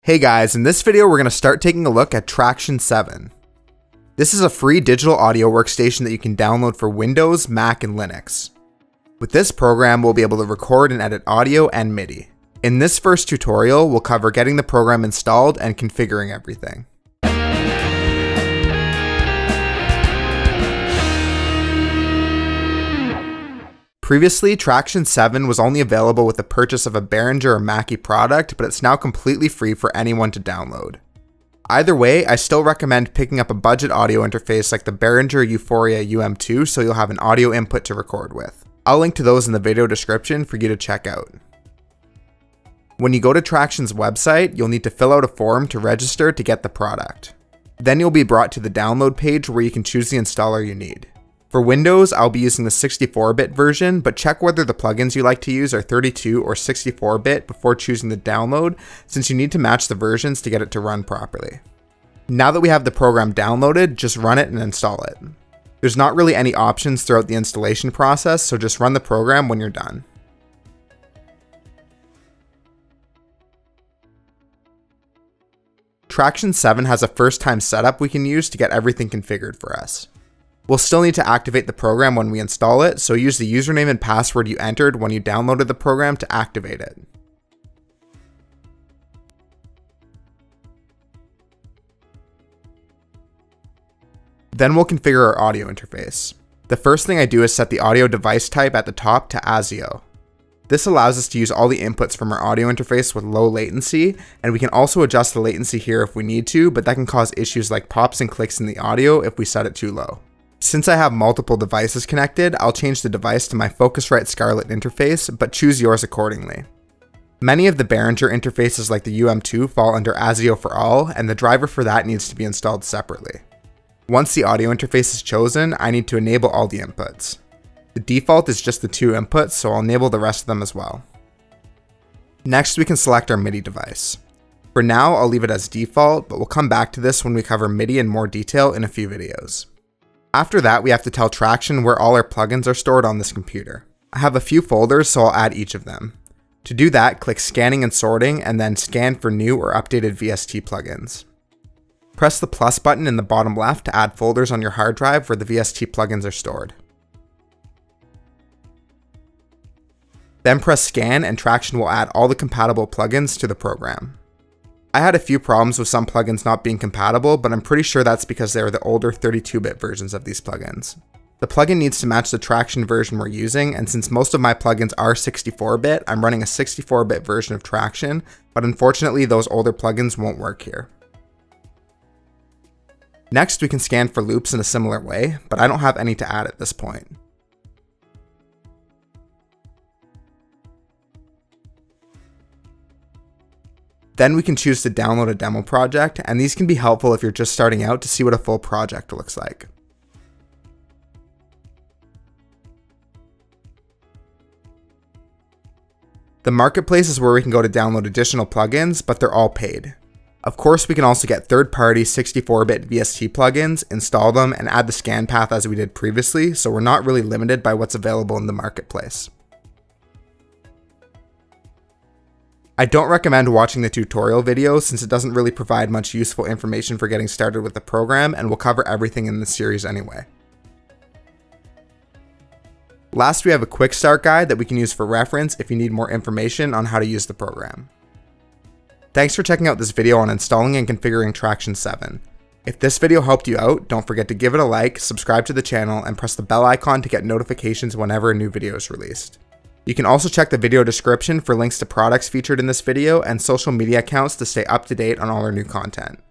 Hey guys, in this video we're going to start taking a look at Traction 7. This is a free digital audio workstation that you can download for Windows, Mac, and Linux. With this program, we'll be able to record and edit audio and MIDI. In this first tutorial, we'll cover getting the program installed and configuring everything. Previously, Traction 7 was only available with the purchase of a Behringer or Mackie product, but it's now completely free for anyone to download. Either way, I still recommend picking up a budget audio interface like the Behringer Euphoria UM2 so you'll have an audio input to record with. I'll link to those in the video description for you to check out. When you go to Traction's website, you'll need to fill out a form to register to get the product. Then you'll be brought to the download page where you can choose the installer you need. For Windows, I'll be using the 64-bit version, but check whether the plugins you like to use are 32 or 64-bit before choosing the download, since you need to match the versions to get it to run properly. Now that we have the program downloaded, just run it and install it. There's not really any options throughout the installation process, so just run the program when you're done. Traction 7 has a first-time setup we can use to get everything configured for us. We'll still need to activate the program when we install it, so use the username and password you entered when you downloaded the program to activate it. Then we'll configure our audio interface. The first thing I do is set the audio device type at the top to ASIO. This allows us to use all the inputs from our audio interface with low latency, and we can also adjust the latency here if we need to, but that can cause issues like pops and clicks in the audio if we set it too low. Since I have multiple devices connected, I'll change the device to my Focusrite Scarlett interface, but choose yours accordingly. Many of the Behringer interfaces like the UM2 fall under ASIO for all, and the driver for that needs to be installed separately. Once the audio interface is chosen, I need to enable all the inputs. The default is just the 2 inputs, so I'll enable the rest of them as well. Next, we can select our MIDI device. For now, I'll leave it as default, but we'll come back to this when we cover MIDI in more detail in a few videos. After that, we have to tell Traction where all our plugins are stored on this computer. I have a few folders, so I'll add each of them. To do that, click Scanning and Sorting, and then scan for new or updated VST plugins. Press the plus button in the bottom left to add folders on your hard drive where the VST plugins are stored. Then press Scan and Traction will add all the compatible plugins to the program. I had a few problems with some plugins not being compatible, but I'm pretty sure that's because they are the older 32-bit versions of these plugins. The plugin needs to match the Traction version we're using, and since most of my plugins are 64-bit, I'm running a 64-bit version of Traction, but unfortunately those older plugins won't work here. Next, we can scan for loops in a similar way, but I don't have any to add at this point. Then we can choose to download a demo project, and these can be helpful if you're just starting out to see what a full project looks like. The marketplace is where we can go to download additional plugins, but they're all paid. Of course, we can also get third-party 64-bit VST plugins, install them, and add the scan path as we did previously, so we're not really limited by what's available in the marketplace. I don't recommend watching the tutorial video since it doesn't really provide much useful information for getting started with the program, and we'll cover everything in this series anyway. Last, we have a quick start guide that we can use for reference if you need more information on how to use the program. Thanks for checking out this video on installing and configuring Traction 7. If this video helped you out, don't forget to give it a like, subscribe to the channel, and press the bell icon to get notifications whenever a new video is released. You can also check the video description for links to products featured in this video and social media accounts to stay up to date on all our new content.